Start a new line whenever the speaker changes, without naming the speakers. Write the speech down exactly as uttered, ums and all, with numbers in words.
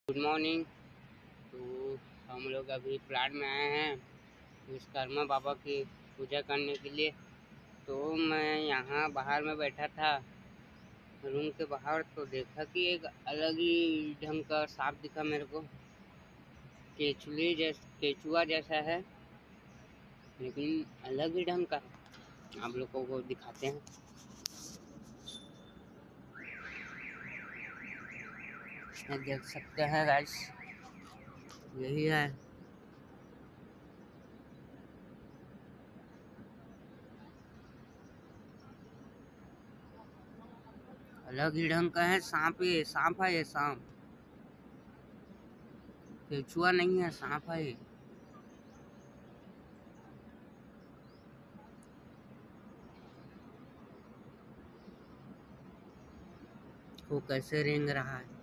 Good morning. तो हम लोग अभी प्लाट में आए हैं विश्वकर्मा बाबा की पूजा करने के लिए। तो मैं यहाँ बाहर में बैठा था रूम के बाहर, तो देखा कि एक अलग ही ढंग का सांप दिखा मेरे को। केचुली जैसा केचुआ जैसा है, लेकिन अलग ही ढंग का है। आप लोगों को दिखाते हैं। ये देख सकते हैं गाइस, यही है। अलग ही ढंग का है सांप। ये सांप है, ये सांप केचुआ नहीं है, सांप है ये। वो कैसे रेंग रहा है।